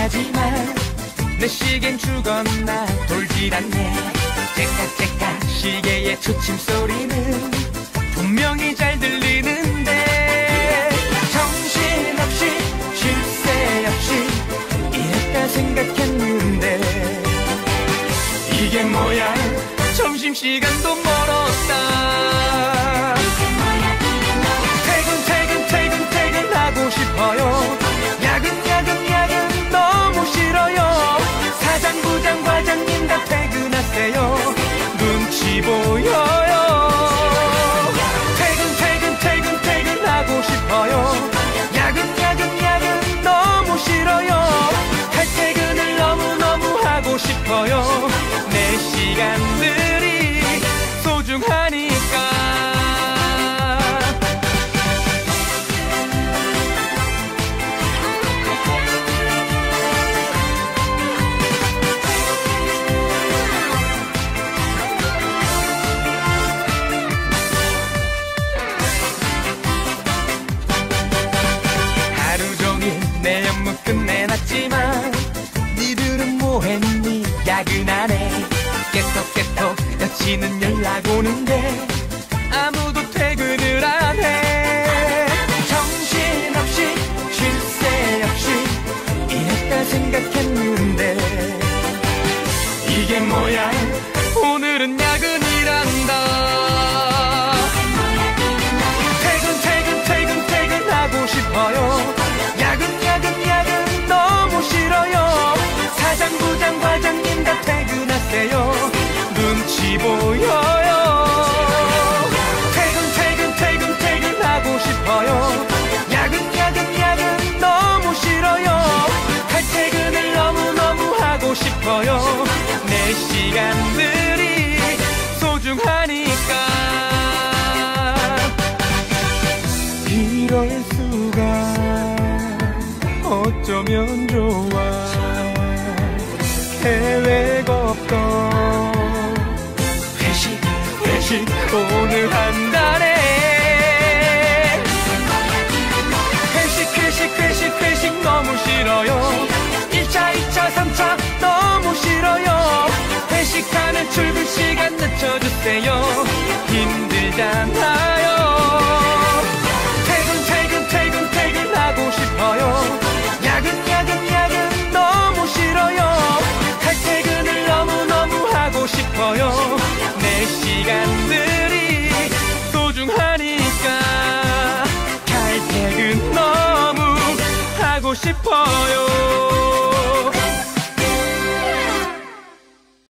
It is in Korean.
하지만 내 시계는 죽었나 돌질 않네. 째깍째깍 시계의 초침 소리는 분명히 잘 들리는데 정신없이 쉴 새 없이 이럴까 생각했는데 이게 뭐야 점심시간도 멀었다. 퇴근하고 싶어요. 야근 너무 싫어요. 사장 부장 과장님 다 퇴근하세요. 눈치 보여요. 퇴근하고 싶어요. 야근 너무 싫어요. 칼퇴근을 너무너무 하고 싶어요. 내 시간들이 소중하니까. 내 업무 끝내놨지만 니들은 뭐했니? 야근하네. 깨톡 여친은 연락 오는데 아무도 퇴근을 안해. 정신없이 쉴 새 없이 이랬다 생각했는데 이게 뭐야 오늘은 야근이란다. 퇴근하고 싶어요. 야근 너무 싫어요. 사장 부장 과장님 다 퇴근하세요. 눈치 보여요. 퇴근하고 싶어요. 야근 너무 싫어요. 칼퇴근을 너무너무 하고 싶어요. 내 시간들이 소중하니까. 이럴 수가 어쩌면 좋아. 계획 없던 회식 오늘 한다네. 회식 너무 싫어요. 1차 2차 3차 너무 싫어요. 회식하는 출근 시간 늦춰주세요. 힘들잖아요. 퇴근하고 싶어요. 야근 너무 싫어요. 칼퇴근을 너무너무 하고 싶어요. 내 시간들이 소중하니까 칼퇴근 너무 하고 싶어요.